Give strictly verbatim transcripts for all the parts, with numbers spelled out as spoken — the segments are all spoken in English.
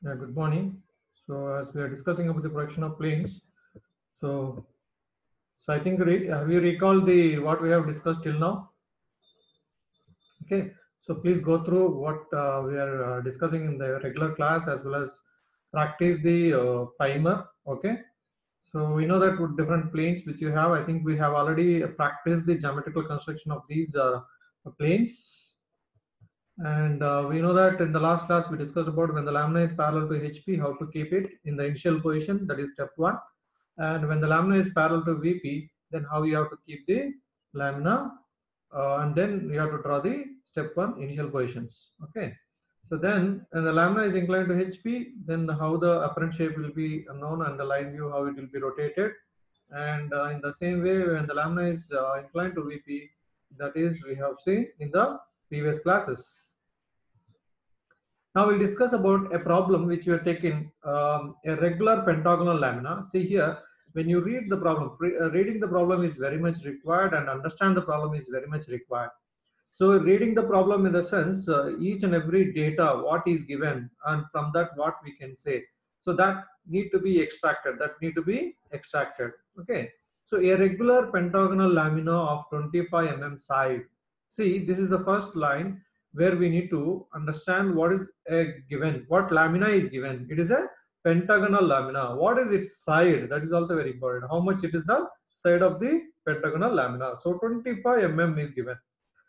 Yeah, good morning. So, as we are discussing about the production of planes, so so I think re- have you recalled the what we have discussed till now? Okay. So please go through what uh, we are uh, discussing in the regular class as well as practice the uh, primer. Okay. So we know that with different planes which you have, I think we have already practiced the geometrical construction of these uh, planes. And uh, we know that in the last class we discussed about when the lamina is parallel to H P, how to keep it in the initial position, that is step one. And when the lamina is parallel to V P, then how you have to keep the lamina, uh, and then you have to draw the step one initial positions. Okay. So then when the lamina is inclined to H P, then how the apparent shape will be known and the line view how it will be rotated. And uh, in the same way, when the lamina is uh, inclined to V P, that is we have seen in the previous classes. Now we'll discuss about a problem which you are taking, um, a regular pentagonal lamina. See here, when you read the problem, pre, uh, reading the problem is very much required and understand the problem is very much required. So reading the problem in the sense, uh, each and every data, what is given, and from that what we can say. So that need to be extracted, that need to be extracted. Okay. So a regular pentagonal lamina of twenty-five millimeters side. See, this is the first line where we need to understand what is a given, what lamina is given. It is a pentagonal lamina. What is its side? That is also very important. How much it is the side of the pentagonal lamina. So twenty-five millimeters is given.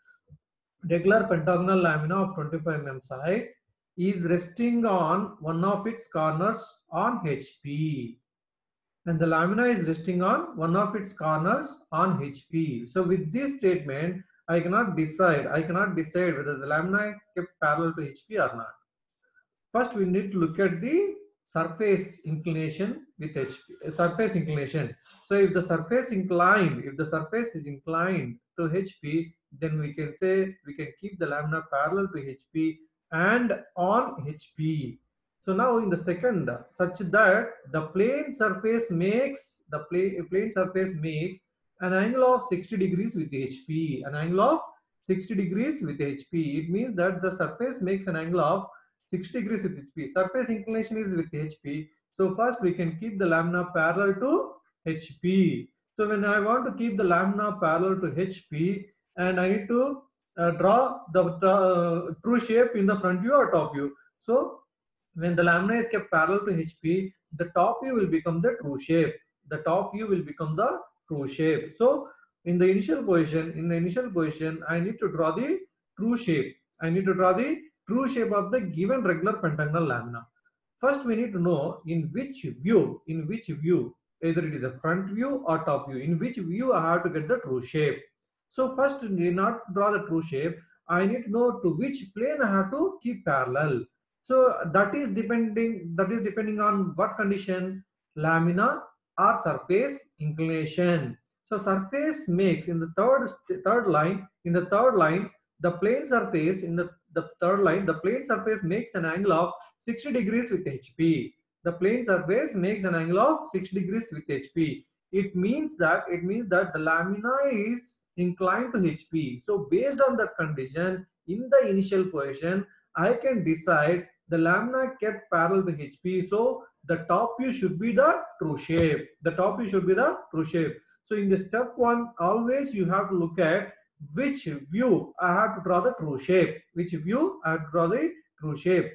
Regular pentagonal lamina of twenty-five millimeters side is resting on one of its corners on H P. And the lamina is resting on one of its corners on H P. So with this statement, I cannot decide, I cannot decide whether the lamina kept parallel to H P or not. First, we need to look at the surface inclination with H P, surface inclination. So if the surface inclined, if the surface is inclined to H P, then we can say we can keep the lamina parallel to H P and on H P. So now in the second, such that the plane surface makes the plane plane surface makes an angle of sixty degrees with H P, an angle of sixty degrees with H P. It means that the surface makes an angle of sixty degrees with H P. Surface inclination is with H P. So first we can keep the lamina parallel to H P. So when I want to keep the lamina parallel to H P, and I need to uh, draw the uh, true shape in the front view or top view. So when the lamina is kept parallel to H P, the top view will become the true shape. The top view will become the true shape. So in the initial position, in the initial position, I need to draw the true shape. I need to draw the true shape of the given regular pentagonal lamina. First, we need to know in which view, in which view, either it is a front view or top view, in which view I have to get the true shape. So first, need not draw the true shape. I need to know to which plane I have to keep parallel. So that is depending, that is depending on what condition, lamina or surface inclination. So surface makes in the third third line, in the third line, the plane surface in the, the third line, the plane surface makes an angle of sixty degrees with H P. The plane surface makes an angle of sixty degrees with H P. It means that it means that the lamina is inclined to H P. So based on that condition, in the initial position, I can decide the lamina kept parallel to H P. So the top view should be the true shape. The top view should be the true shape. So in the step one, always you have to look at which view I have to draw the true shape. Which view I have to draw the true shape.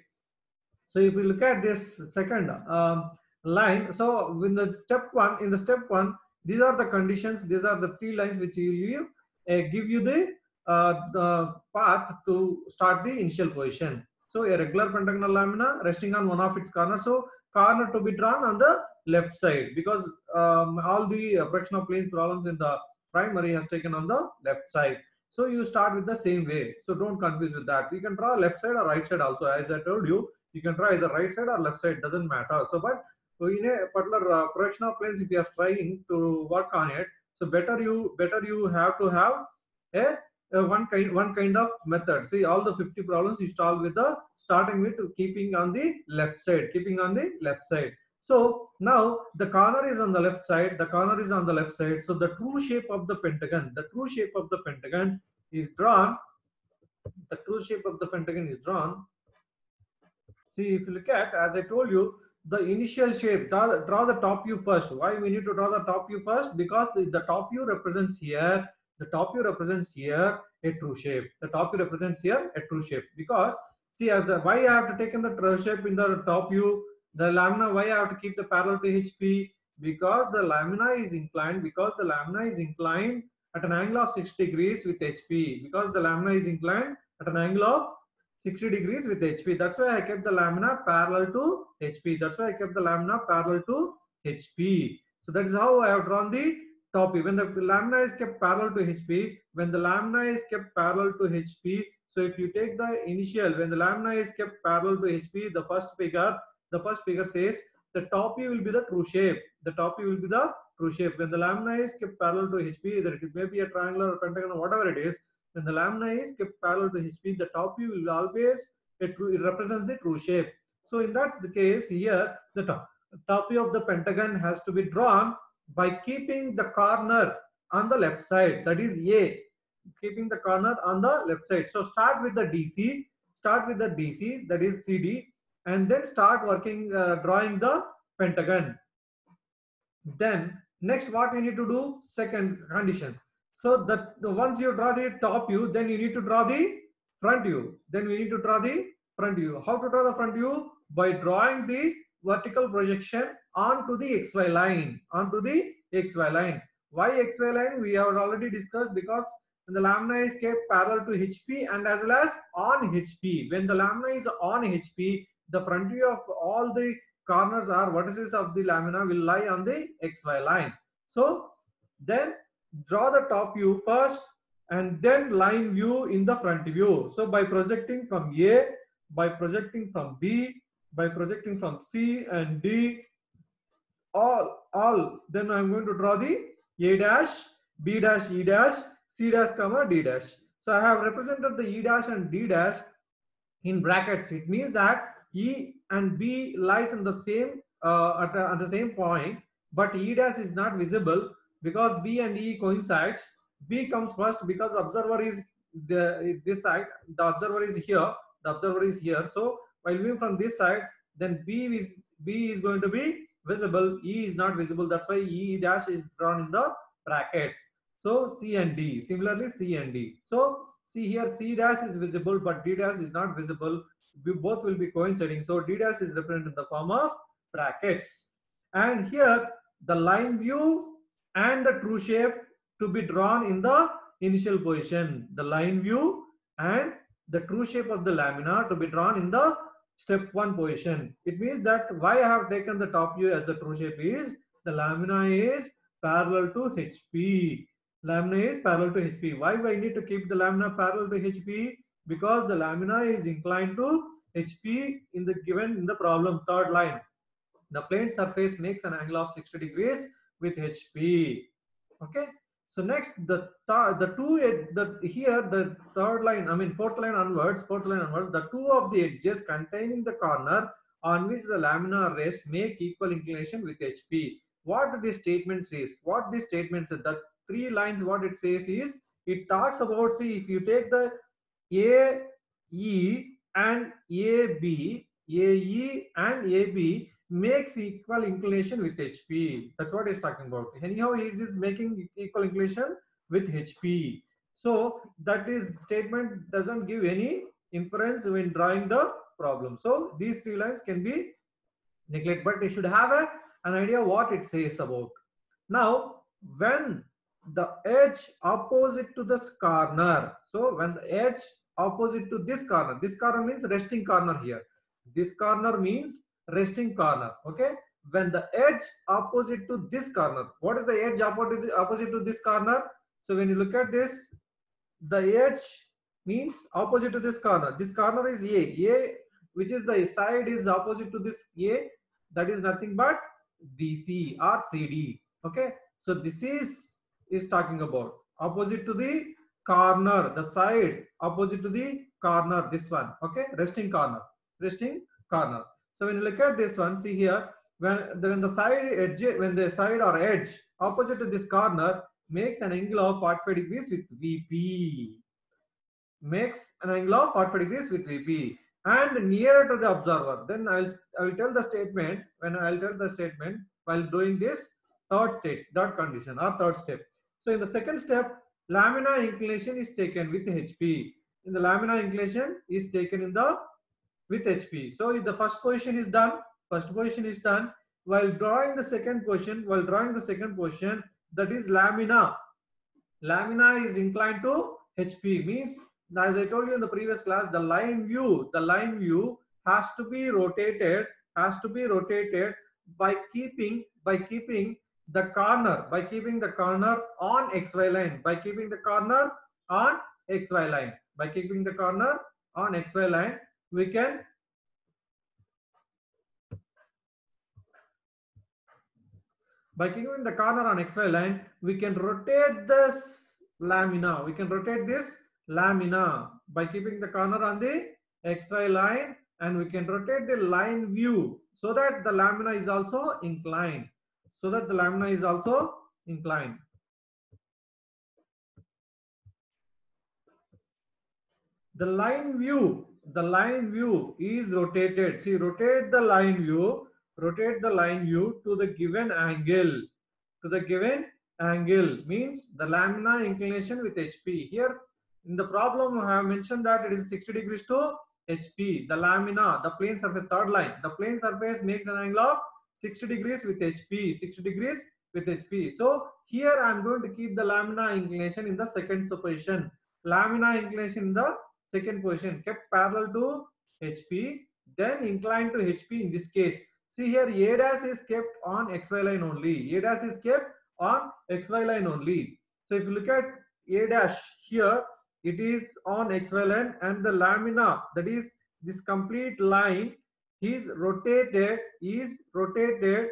So if we look at this second um, line, so in the step one, in the step one, these are the conditions. These are the three lines which will give, uh, give you the, uh, the path to start the initial position. So a regular pentagonal lamina resting on one of its corners. So corner to be drawn on the left side because um, all the uh, projection of planes problems in the primary has taken on the left side. So you start with the same way. So don't confuse with that. You can draw left side or right side also. As I told you, you can try either right side or left side, doesn't matter. So but in a particular uh, projection of planes, if you are trying to work on it, so better you better you have to have a, a one kind one kind of method. See, all the fifty problems you solve with the starting with keeping on the left side, keeping on the left side. So now the corner is on the left side, the corner is on the left side. So the true shape of the pentagon, the true shape of the pentagon is drawn. The true shape of the pentagon is drawn. See, if you look at, as I told you, the initial shape, draw, draw the top view first. Why we need to draw the top view first? Because the, the top view represents here, the top view represents here a true shape. The top view represents here a true shape. Because see, as the why I have to take in the true shape in the top view, the lamina, why I have to keep the parallel to H P? Because the lamina is inclined, because the lamina is inclined at an angle of sixty degrees with H P. Because the lamina is inclined at an angle of sixty degrees with H P. That's why I kept the lamina parallel to H P. That's why I kept the lamina parallel to H P. So that is how I have drawn the top view. When the lamina is kept parallel to H P, when the lamina is kept parallel to H P, so if you take the initial, when the lamina is kept parallel to H P, the first figure, the first figure says the top view will be the true shape. The top view will be the true shape. When the lamina is kept parallel to H P, either it may be a triangle or pentagon or whatever it is, when the lamina is kept parallel to H P, the top view will always a true, it represents the true shape. So in that the case here, the top, top view of the pentagon has to be drawn by keeping the corner on the left side, that is A, keeping the corner on the left side. So start with the D C, start with the D C, that is C D, and then start working, uh, drawing the pentagon. Then next what we need to do, second condition. So that once you draw the top view, then you need to draw the front view. Then we need to draw the front view. How to draw the front view? By drawing the vertical projection onto the X Y line, onto the X Y line. Why X Y line? We have already discussed, because when the lamina is kept parallel to H P and as well as on H P. When the lamina is on H P, the front view of all the corners or vertices of the lamina will lie on the X Y line. So then draw the top view first and then line view in the front view. So by projecting from A, by projecting from B, by projecting from C and D, all, all, then I'm going to draw the A dash, B dash, E dash, C dash, comma, D dash. So I have represented the E dash and D dash in brackets. It means that E and B lies in the same, uh, at, a, at the same point, but E dash is not visible because B and E coincides. B comes first because observer is the this side, the observer is here, the observer is here. So while viewing from this side, then B is B is going to be visible, E is not visible. That's why E dash is drawn in the brackets. So C and D, similarly C and D. So see here, C dash is visible, but D dash is not visible. We both will be coinciding. So D dash is represented in the form of brackets. And here the line view and the true shape to be drawn in the initial position. The line view and the true shape of the lamina to be drawn in the step one position. It means that why I have taken the top view as the true shape is the lamina is parallel to H P. Lamina is parallel to H P. Why do I need to keep the lamina parallel to H P? Because the lamina is inclined to H P in the given in the problem, third line. The plane surface makes an angle of sixty degrees with H P. Okay. So next, the the two the here the third line, I mean fourth line onwards, fourth line onwards, the two of the edges containing the corner on which the lamina rests make equal inclination with H P. What this statement says? What this statement says? The three lines, what it says is, it talks about, see, if you take the A E and A B, A E and A B makes equal inclination with H P. That's what it's talking about. Anyhow, it is making equal inclination with H P. So that is statement doesn't give any inference when drawing the problem. So these three lines can be neglected, but they should have a, an idea what it says about. Now, when the edge opposite to this corner, so when the edge opposite to this corner, this corner means resting corner here. This corner means resting corner. Okay. When the edge opposite to this corner, what is the edge opposite opposite to this corner? So when you look at this, the edge means opposite to this corner. This corner is A. A, which is the side is opposite to this A. That is nothing but D C or C D. Okay. So this is is talking about opposite to the corner, the side opposite to the corner. This one. Okay. Resting corner. Resting corner. So when you look at this one, see here, when, when the side edge, when the side or edge opposite to this corner makes an angle of forty-five degrees with V P. Makes an angle of forty-five degrees with V P. and nearer to the observer. Then I'll I will tell the statement when I'll tell the statement while doing this third state, third condition or third step. So in the second step, lamina inclination is taken with H P. In the lamina inclination is taken in the with H P. So if the first position is done, first position is done. While drawing the second position, while drawing the second position, that is lamina. Lamina is inclined to H P, means as I told you in the previous class, the line view, the line view has to be rotated, has to be rotated by keeping by keeping the corner, by keeping the corner on X Y line, by keeping the corner on X Y line, by keeping the corner on X Y line, we can by keeping the corner on X Y line, we can rotate this lamina. We can rotate this lamina by keeping the corner on the X Y line, and we can rotate the line view so that the lamina is also inclined. So that the lamina is also inclined. The line view, the line view is rotated. See, rotate the line view, rotate the line view to the given angle. To the given angle means the lamina inclination with H P. Here in the problem I have mentioned that it is sixty degrees to H P. The lamina, the plane surface, third line, the plane surface makes an angle of sixty degrees with H P, sixty degrees with H P. So here I am going to keep the lamina inclination in the second position. Lamina inclination in the second position kept parallel to H P, then inclined to H P in this case. See here, A dash is kept on X Y line only. A dash is kept on X Y line only. So if you look at A dash here, it is on X Y line, and the lamina, that is this complete line, is rotated, is rotated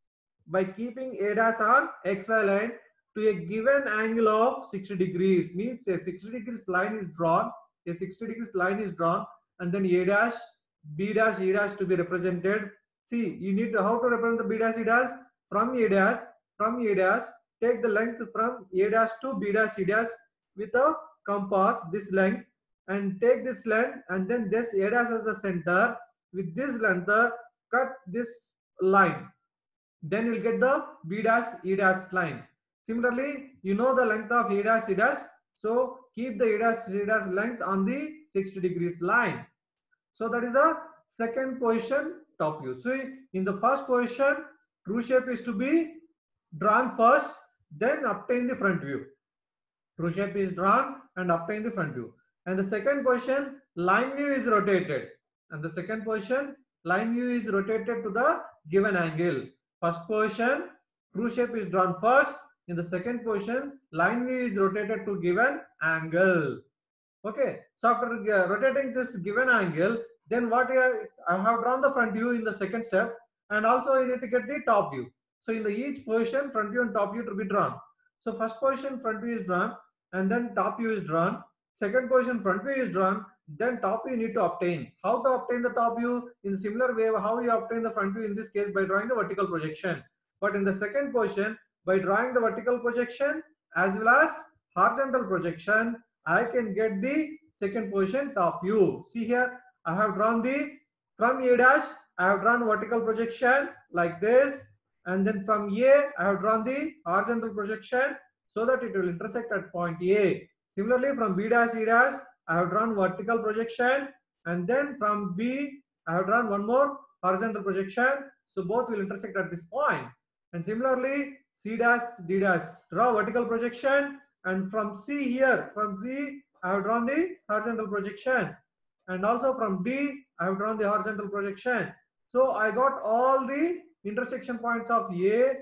by keeping A dash on X Y line to a given angle of sixty degrees. Means a sixty degrees line is drawn, a sixty degrees line is drawn, and then A dash, B dash, E dash to be represented. See, you need to how to represent the B dash, E dash from A dash, from A dash, take the length from A dash to B dash, E dash with a compass, this length, and take this length, and then this A dash as the center. With this length, cut this line. Then you will get the B dash, E dash line. Similarly, you know the length of A dash, E dash. So keep the A dash, E dash length on the sixty degrees line. So that is the second position top view. So in the first position, true shape is to be drawn first, then obtain the front view. True shape is drawn and obtain the front view. And the second position, line view is rotated. And the second position, line view is rotated to the given angle. First position, true shape is drawn first. In the second position, line view is rotated to given angle. Okay, so after uh, rotating this given angle, then what I, I have drawn the front view in the second step, and also you need to get the top view. So in the each position, front view and top view to be drawn. So first position, front view is drawn, and then top view is drawn. Second position, front view is drawn, then top view you need to obtain. How to obtain the top view? In similar way, how you obtain the front view in this case by drawing the vertical projection. But in the second position, by drawing the vertical projection as well as horizontal projection, I can get the second position top view. See here, I have drawn the from A dash, I have drawn vertical projection like this, and then from A, I have drawn the horizontal projection so that it will intersect at point A. Similarly, from B dash, E dash, I have drawn vertical projection, and then from B, I have drawn one more horizontal projection. So both will intersect at this point. And similarly, C dash, D dash, draw vertical projection, and from C here, from C, I have drawn the horizontal projection, and also from D, I have drawn the horizontal projection. So I got all the intersection points of A,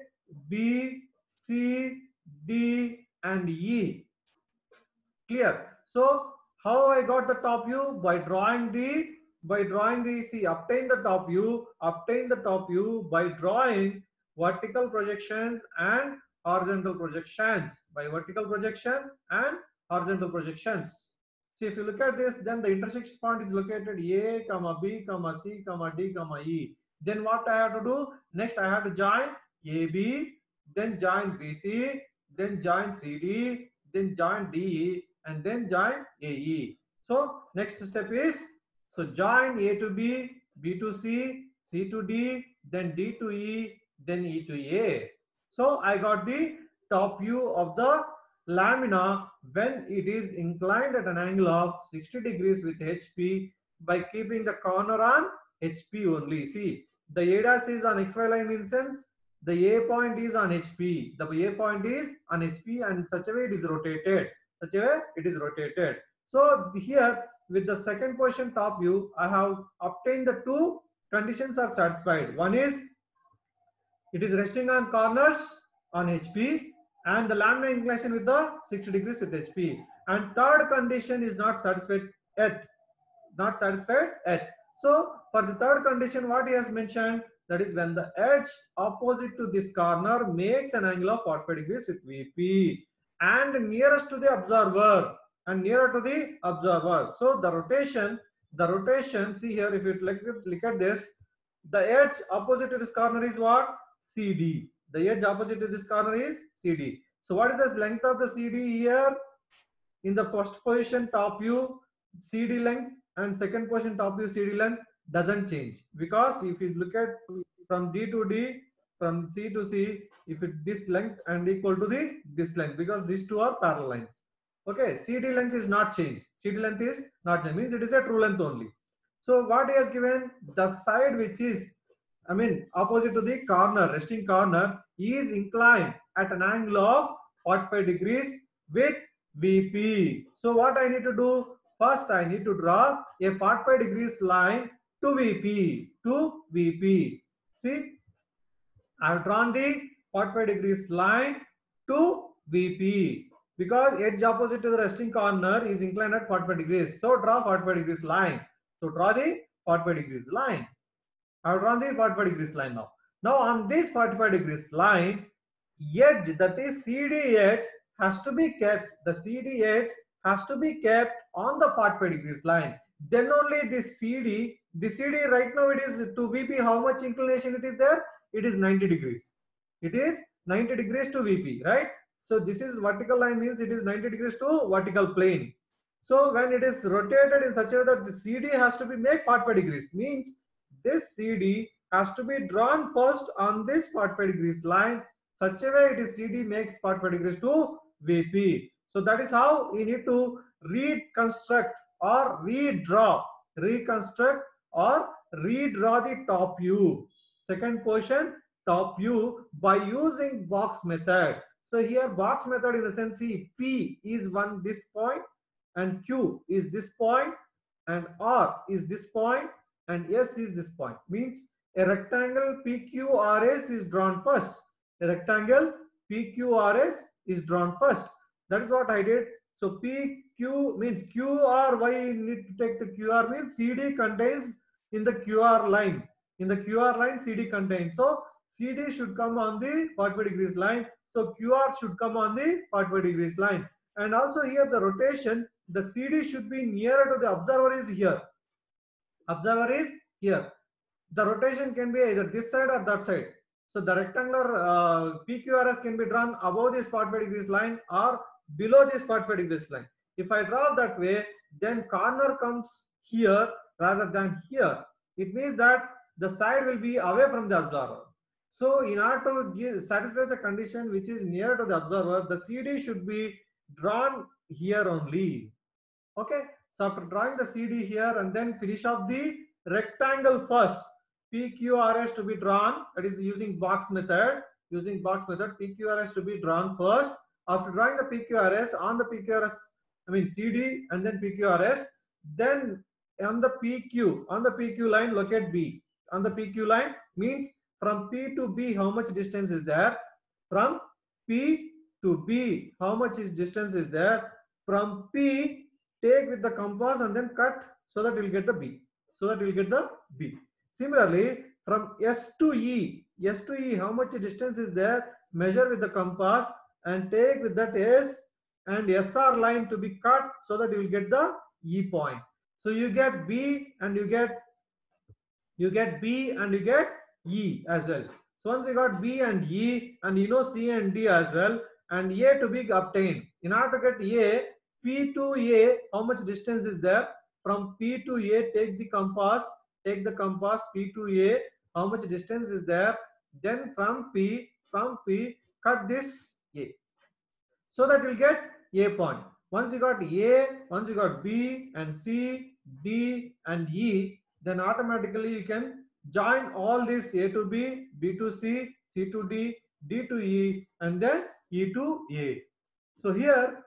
B, C, D, and E. Clear? So how I got the top view? By drawing the, by drawing the, see, obtain the top view, obtain the top view by drawing vertical projections and horizontal projections, by vertical projection and horizontal projections. See, if you look at this, then the intersection point is located A, comma B, comma C, comma D, comma E. Then what I have to do? Next, I have to join A B, then join B C, then join C D, then join D E, and then join A E. So next step is So join A to B, B to C, C to D, then D to E, then E to A. So I got the top view of the lamina when it is inclined at an angle of sixty degrees with H P by keeping the corner on H P only. See, the A dash is on X Y line in sense, the A point is on H P. The A point is on H P and such a way it is rotated. Such a way it is rotated. So here with the second position top view, I have obtained the two conditions are satisfied. One is it is resting on corners on H P and the laminar inclination with the sixty degrees with H P. And third condition is not satisfied yet. Not satisfied yet. So for the third condition, what he has mentioned, that is when the edge opposite to this corner makes an angle of forty-five degrees with V P and nearest to the observer and nearer to the observer. So the rotation, the rotation, see here, if you look at, look at this, the edge opposite to this corner is what? C D. The edge opposite to this corner is C D. So what is the length of the C D here? In the first position top view, C D length, and second position top view C D length doesn't change, because if you look at from D to D, from C to C, if it this length and equal to the this length, because these two are parallel lines. Okay, C D length is not changed. C D length is not changed, means it is a true length only. So what he has given, the side which is, I mean, opposite to the corner, resting corner, is inclined at an angle of forty-five degrees with V P. So what I need to do? First, I need to draw a forty-five degrees line to V P. To V P. See, I have drawn the forty-five degrees line to V P because edge opposite to the resting corner is inclined at forty-five degrees. So draw forty-five degrees line. So draw the forty-five degrees line. I have drawn the forty-five degrees line now. Now on this forty-five degrees line, edge, that is C D edge, has to be kept. The C D edge has to be kept on the forty-five degrees line. Then only this C D, the C D right now it is to V P, how much inclination it is there? It is ninety degrees. It is ninety degrees to V P, right? So this is vertical line, means it is ninety degrees to vertical plane. So when it is rotated in such a way that the C D has to be made forty-five degrees, means this C D has to be drawn first on this forty-five degrees line. Such a way it is C D makes forty-five degrees to V P. So that is how we need to reconstruct or redraw, reconstruct or redraw the top view. Second portion, top view, by using box method. So here box method in the sense, see, P is one this point and Q is this point and R is this point and S is this point. Means a rectangle P Q R S is drawn first. A rectangle P Q R S is drawn first. That is what I did. So P Q means Q R. Why you need to take the Q R? Means C D contains in the Q R line. In the Q R line, C D contains. So C D should come on the forty-five degrees line. So Q R should come on the forty-five degrees line. And also here the rotation, the C D should be nearer to the observer is here. Observer is here. The rotation can be either this side or that side. So the rectangular uh, P Q R S can be drawn above this forty-five degrees line or below this forty-five degrees line. If I draw that way, then corner comes here rather than here. It means that the side will be away from the observer. So in order to give, satisfy the condition which is near to the observer, the C D should be drawn here only. Okay. So after drawing the C D here and then finish off the rectangle first, P Q R S to be drawn, that is using box method. Using box method, P Q R S to be drawn first. After drawing the P Q R S, on the P Q R S, I mean C D and then P Q R S, then on the P Q, on the P Q line, locate B. On the P Q line means from P to B, how much distance is there? From P to B, how much is distance is there? From P, take with the compass and then cut so that you will get the B. So that you will get the B. Similarly, from S to E, S to E, how much distance is there? Measure with the compass and take with that S and S R line to be cut so that you will get the E point. So you get B and you get you get B and you get E as well. So once you got B and E and you know C and D as well, and A to be obtained. In order to get A, P to A, how much distance is there? from P to A, take the compass, take the compass P to A, how much distance is there, then from P, from P, cut this A. So that you'll get A point. Once you got A, once you got B and C, D and E, then automatically you can join all this A to B, B to C, C to D, D to E, and then E to A. So here,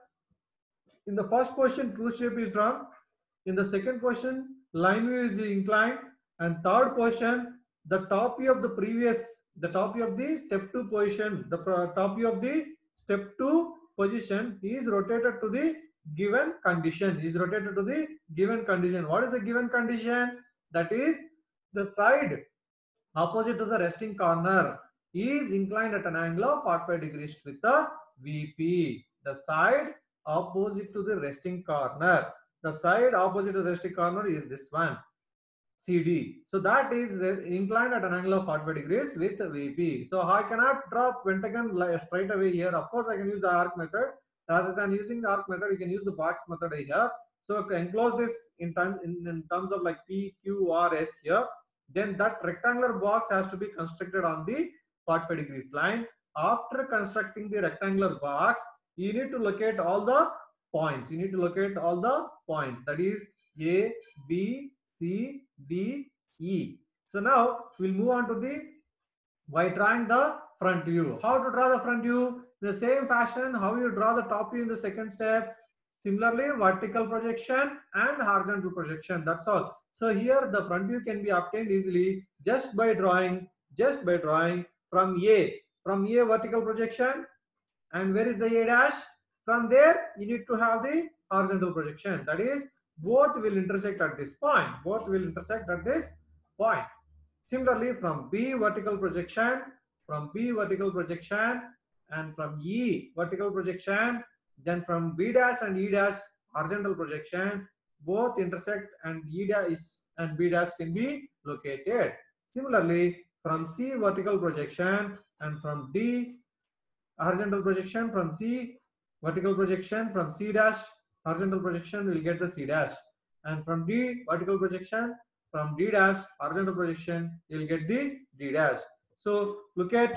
in the first position, true shape is drawn. In the second position, line view is inclined. And third position, the top view of the previous, the top view of the step two position, the top view of the step two position is rotated to the given condition, is rotated to the given condition. What is the given condition? That is, the side opposite to the resting corner is inclined at an angle of forty-five degrees with the V P. The side opposite to the resting corner. The side opposite to the resting corner is this one, C D. So that is inclined at an angle of forty-five degrees with V P. So I cannot drop pentagon straight away here. Of course, I can use the arc method. Rather than using the arc method, you can use the box method here. So enclose this in, time, in, in terms of like P, Q, R, S here. Then that rectangular box has to be constructed on the forty-five degrees line. After constructing the rectangular box, you need to locate all the points. You need to locate all the points. That is A, B, C, D, E. So now we'll move on to the, by drawing the front view. How to draw the front view? In the same fashion, how you draw the top view in the second step. Similarly, vertical projection and horizontal projection. That's all. So here the front view can be obtained easily just by drawing, just by drawing from A, from A vertical projection. And where is the A dash? From there, you need to have the horizontal projection. That is, both will intersect at this point. Both will intersect at this point. Similarly, from B vertical projection, from B vertical projection, and from E vertical projection, then from B dash and E dash horizontal projection, both intersect and E dash and B dash can be located. Similarly, from C vertical projection and from D horizontal projection, from C vertical projection, from C dash horizontal projection, we'll get the C dash. And from D vertical projection, from D dash horizontal projection, you'll get the D dash. So look at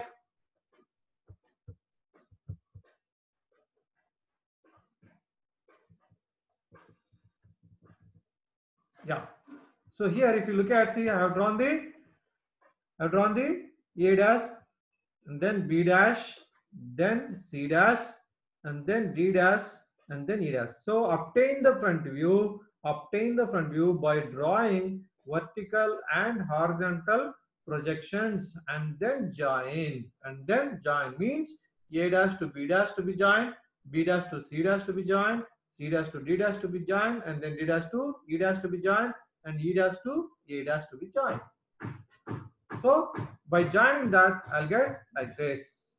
yeah. So here, if you look at, see, I have drawn the, I have drawn the A dash, and then B dash, then C dash, and then D dash, and then E dash. So obtain the front view, obtain the front view by drawing vertical and horizontal projections, and then join, and then join means A dash to B dash to be joined, B dash to C dash to be joined, C dash to D dash to be joined, and then D dash to E dash to be joined, and E dash to A dash to be joined. So by joining that, I'll get like this.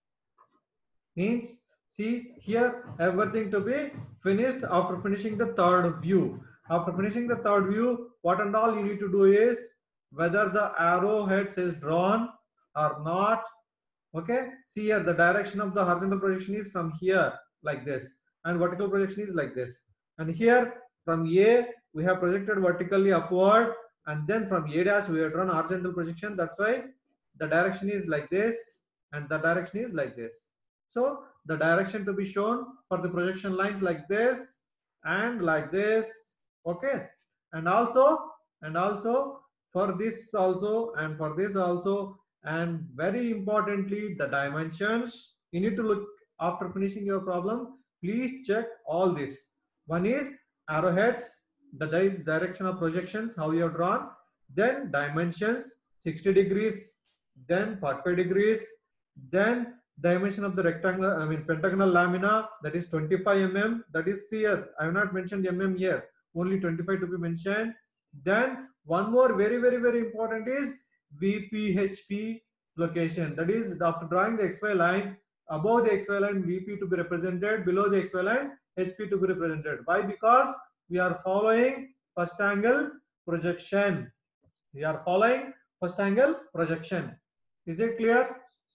Means, see here, everything to be finished after finishing the third view. After finishing the third view, what and all you need to do is whether the arrowheads is drawn or not. Okay, see here, the direction of the horizontal projection is from here like this, and vertical projection is like this. And here from A, we have projected vertically upward, and then from A dash we have drawn horizontal projection. That's why the direction is like this, and the direction is like this. So the direction to be shown for the projection lines like this and like this. Okay, and also and also for this also and for this also, and very importantly the dimensions. You need to look after finishing your problem. Please check all this. One is arrowheads, the direction of projections, how you have drawn, then dimensions sixty degrees, then forty-five degrees, then dimension of the rectangular, I mean pentagonal lamina, that is twenty-five millimeters, that is here. I have not mentioned mm here, only twenty-five to be mentioned. Then one more very very very important is V P H P location. That is, after drawing the X Y line, above the X Y line V P to be represented, below the X Y line H P to be represented. Why? Because we are following first angle projection. We are following first angle projection. Is it clear?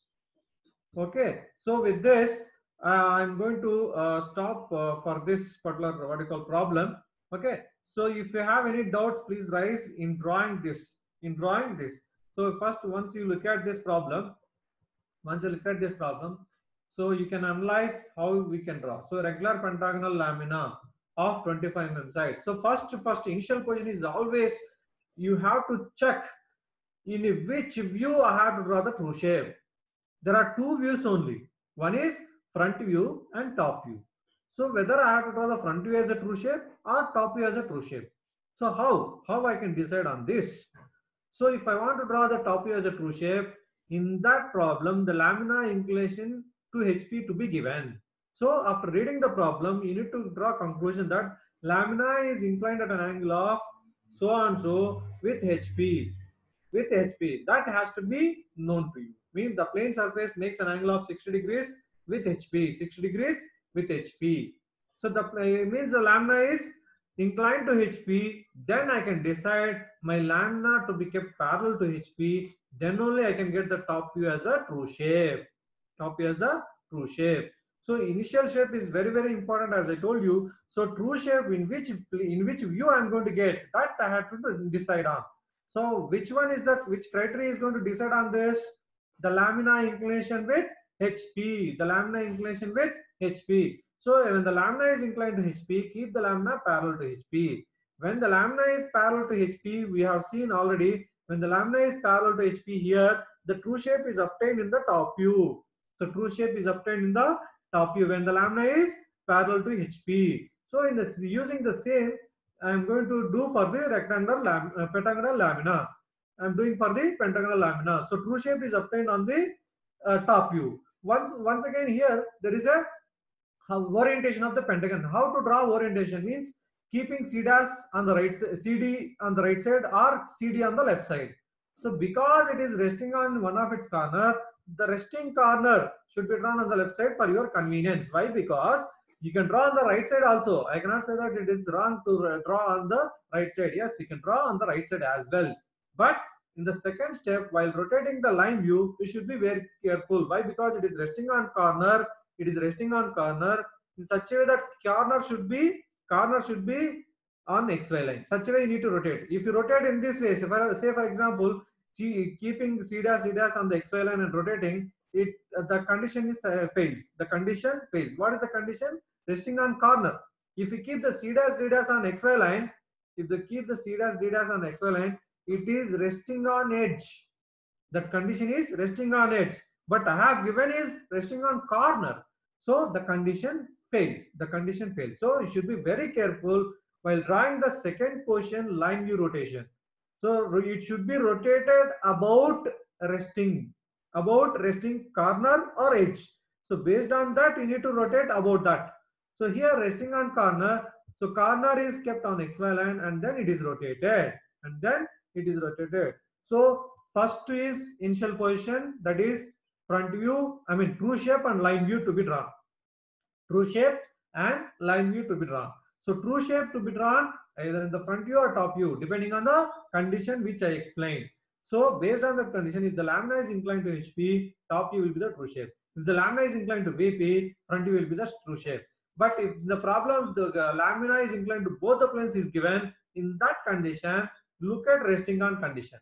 Okay. So with this, uh, I'm going to uh, stop uh, for this particular what you call problem. Okay. So if you have any doubts, please raise in drawing this. In drawing this. So first, once you look at this problem, once you look at this problem, so you can analyze how we can draw. So regular pentagonal lamina of twenty-five millimeter side. So first, first initial position is always you have to check in which view I have to draw the true shape. There are two views only. One is front view and top view. So whether I have to draw the front view as a true shape or top view as a true shape. So how? How I can decide on this? So if I want to draw the top view as a true shape, in that problem, the lamina inclination to H P to be given. So after reading the problem, you need to draw conclusion that lamina is inclined at an angle of so and so with H P. With H P, that has to be known to you. Means the plane surface makes an angle of sixty degrees with H P. sixty degrees with H P. So the uh, means the lamina is inclined to H P, then I can decide my lamina to be kept parallel to H P, then only I can get the top view as a true shape. Top view as a true shape. So initial shape is very very important, as I told you. So true shape in which in which view I am going to get, that I have to decide on. So which one is that, which criteria is going to decide on this? The lamina inclination with H P. The lamina inclination with H P. So when the lamina is inclined to H P, keep the lamina parallel to H P. When the lamina is parallel to H P, we have seen already, when the lamina is parallel to H P here, the true shape is obtained in the top view. So true shape is obtained in the top view when the lamina is parallel to H P. So in this, using the same, I am going to do for the rectangular lam uh, pentagonal lamina. I am doing for the pentagonal lamina. So true shape is obtained on the uh, top view. Once, once again here, there is a how orientation of the pentagon. How to draw orientation means keeping C dash on the right side, C D on the right side or C D on the left side. So because it is resting on one of its corner, the resting corner should be drawn on the left side for your convenience. Why? Because you can draw on the right side also. I cannot say that it is wrong to draw on the right side. Yes, you can draw on the right side as well. But in the second step, while rotating the line view, you should be very careful. Why? Because it is resting on corner. It is resting on corner in such a way that corner should be corner should be on X Y line. Such a way you need to rotate. If you rotate in this way, say for, say for example, keeping C dash C dash on the X Y line and rotating, it uh, the condition is uh, fails. The condition fails. What is the condition? Resting on corner. If you keep the C dash D dash on X Y line, if they keep the C dash D dash on X Y line, it is resting on edge. That condition is resting on edge. But I have given is resting on corner. So the condition fails. The condition fails. So you should be very careful while drawing the second portion line view rotation. So it should be rotated about resting, about resting corner or edge. So based on that, you need to rotate about that. So here resting on corner. So corner is kept on X Y line and then it is rotated. And then it is rotated. So first is initial position, that is front view, I mean true shape and line view to be drawn. True shape and line view to be drawn. So true shape to be drawn either in the front view or top view, depending on the condition which I explained. So based on the condition, if the lamina is inclined to H P, top view will be the true shape. If the lamina is inclined to V P, front view will be the true shape. But if the problem, the lamina is inclined to both the planes is given, in that condition, look at resting on condition.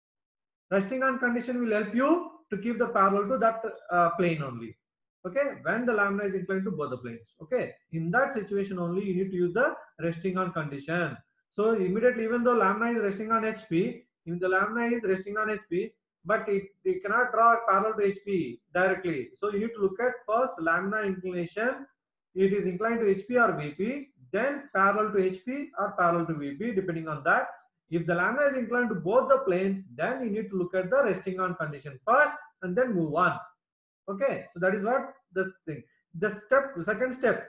Resting on condition will help you to keep the parallel to that uh, plane only. Okay, when the lamina is inclined to both the planes. Okay, in that situation only you need to use the resting on condition. So immediately, even though lamina is resting on H P, if the lamina is resting on H P, but it, it cannot draw parallel to H P directly. So you need to look at first lamina inclination. It is inclined to H P or V P, then parallel to H P or parallel to V P, depending on that. If the lamina is inclined to both the planes, then you need to look at the resting on condition first and then move on. Okay, so that is what the thing. The step, second step,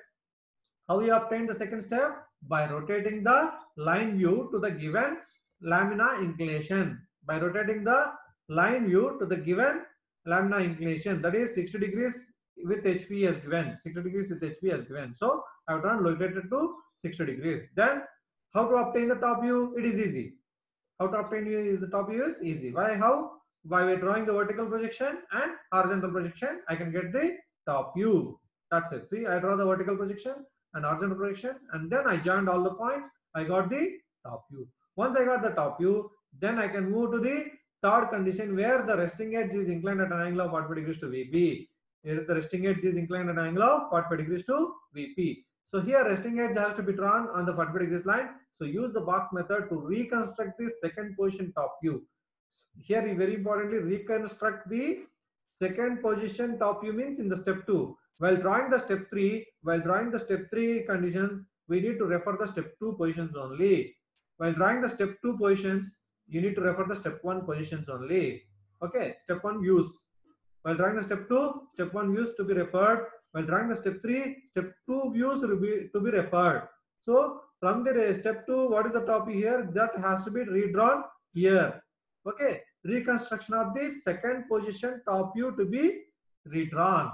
how you obtain the second step? By rotating the line view to the given lamina inclination. By rotating the line view to the given lamina inclination, that is sixty degrees with H P as given. sixty degrees with H P as given. So I have done rotated to sixty degrees. Then how to obtain the top view? It is easy. How to obtain the top view is easy. Why? How? By drawing the vertical projection and horizontal projection, I can get the top view. That's it. See, I draw the vertical projection and horizontal projection, and then I joined all the points. I got the top view. Once I got the top view, then I can move to the third condition where the resting edge is inclined at an angle of forty-five degrees to V P. Here the resting edge is inclined at an angle of forty-five degrees to V P. So here resting edge has to be drawn on the forty-five degrees line. So use the box method to reconstruct the second position top view. Here very importantly, reconstruct the second position top view means in the step two. While drawing the step three, while drawing the step three conditions, we need to refer the step two positions only. While drawing the step two positions, you need to refer the step one positions only. Okay, step one views. While drawing the step two, step one views to be referred. While drawing the step three, step two views to be, to be referred. So from the step two, what is the top view here? That has to be redrawn here. Okay, reconstruction of the second position top view to be redrawn.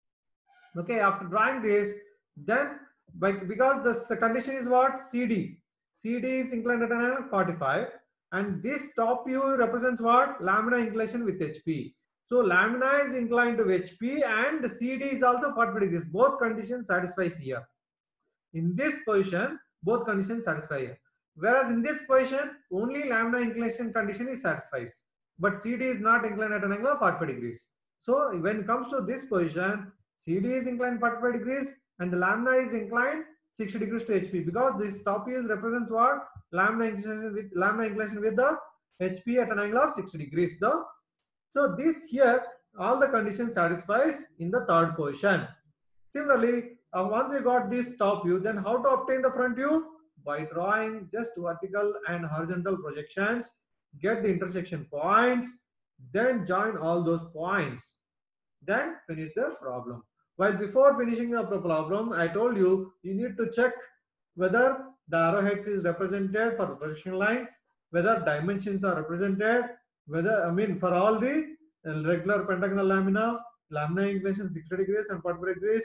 Okay, after drawing this, then by, because this, the condition is what? C D. C D is inclined at an angle forty-five, and this top view represents what? Laminar inclination with H P. So lamina is inclined to H P and C D is also forty-five degrees. Both conditions satisfies here. In this position, both conditions satisfy here. Whereas in this position, only lambda inclination condition is satisfies, but C D is not inclined at an angle of forty-five degrees. So when it comes to this position, C D is inclined forty-five degrees and the lambda is inclined sixty degrees to H P, because this top view represents what? Lambda inclination with lambda inclination with the H P at an angle of sixty degrees. The so this here all the conditions satisfies in the third position. Similarly, uh, once you got this top view, then how to obtain the front view? By drawing just vertical and horizontal projections, get the intersection points, then join all those points, then finish the problem. While before finishing the problem, I told you, you need to check whether the arrowheads is represented for the projection lines, whether dimensions are represented, whether, I mean, for all the regular pentagonal lamina, lamina inclination sixty degrees and forty-five degrees,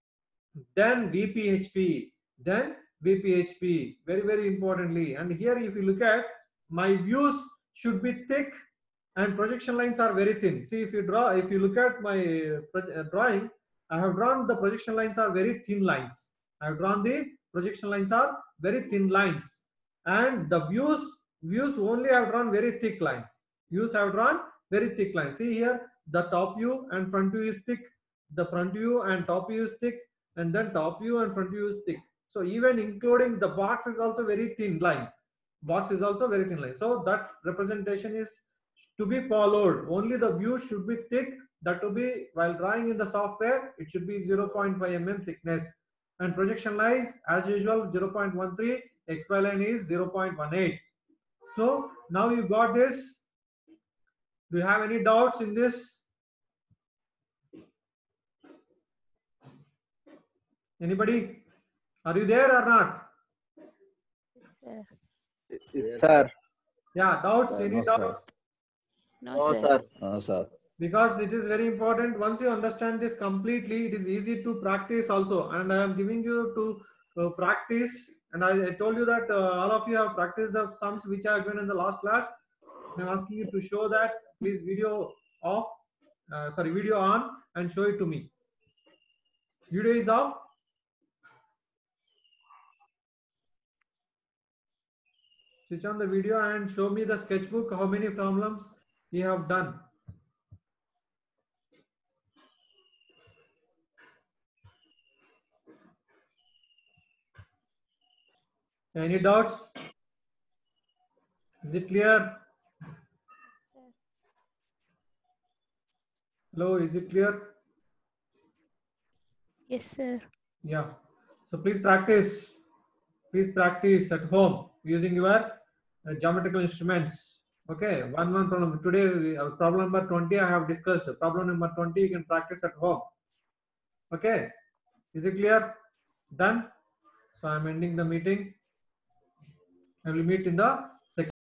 then V P H P, then V P H P, very, very importantly. And here, if you look at, my views should be thick and projection lines are very thin. See, if you draw, if you look at my uh, drawing, I have drawn the projection lines are very thin lines. I have drawn the projection lines are very thin lines, and the views, views only I have drawn very thick lines. Views I have drawn very thick lines. See here, the top view and front view is thick, the front view and top view is thick, and then top view and front view is thick. So even including the box is also very thin line. Box is also very thin line. So that representation is to be followed. Only the view should be thick. That to be, while drawing in the software, it should be zero point five millimeter thickness. And projection lines, as usual, zero point one three. X Y line is zero point one eight. So now you got this. Do you have any doubts in this? Anybody? Are you there or not? Sir. Yes, sir. Yeah, doubts? Sir, Any no, doubts? sir. No, No, sir. sir. No, sir. Because it is very important. Once you understand this completely, it is easy to practice also. And I am giving you to uh, practice. And I, I told you that uh, all of you have practiced the sums which I have given in the last class. I am asking you to show that. Please video off. Uh, sorry, video on and show it to me. Video is off. Switch on the video and show me the sketchbook. How many problems you have done? Any doubts? Is it clear? Sir. Hello, is it clear? Yes, sir. Yeah. So please practice. Please practice at home using your uh, geometrical instruments. Okay. One one problem. Today, we, uh, problem number twenty I have discussed. Problem number twenty you can practice at home. Okay. Is it clear? Done? So I'm ending the meeting. I will meet in the